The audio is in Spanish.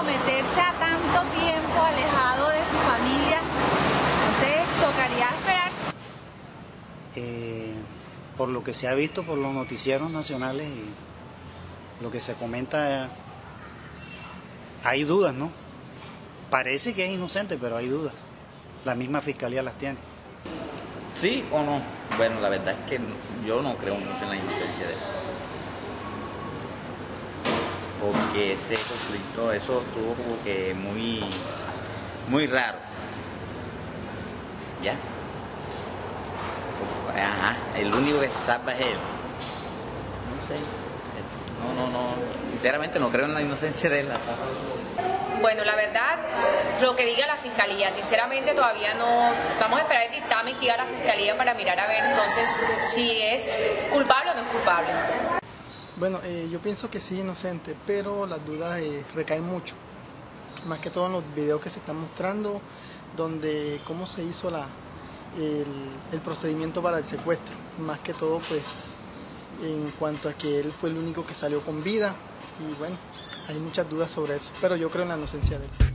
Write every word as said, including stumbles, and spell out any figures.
someterse a tanto tiempo alejado de su familia. Entonces tocaría esperar. Eh, por lo que se ha visto por los noticieros nacionales y lo que se comenta, hay dudas, ¿no? Parece que es inocente, pero hay dudas. La misma fiscalía las tiene. ¿Sí o no? Bueno, la verdad es que yo no creo mucho en la inocencia de él. Porque ese conflicto, eso estuvo como que muy, muy raro. ¿Ya? Ajá, el único que se salva es él. No sé. No, no, no. Sinceramente no creo en la inocencia de él. Bueno, la verdad, lo que diga la fiscalía, sinceramente todavía no, vamos a esperar el dictamen que diga la fiscalía para mirar a ver entonces si es culpable o no es culpable. Bueno, eh, yo pienso que sí, inocente, pero las dudas eh, recaen mucho, más que todo en los videos que se están mostrando, donde cómo se hizo la, el, el procedimiento para el secuestro, más que todo pues en cuanto a que él fue el único que salió con vida. Y bueno, hay muchas dudas sobre eso, pero yo creo en la inocencia de él.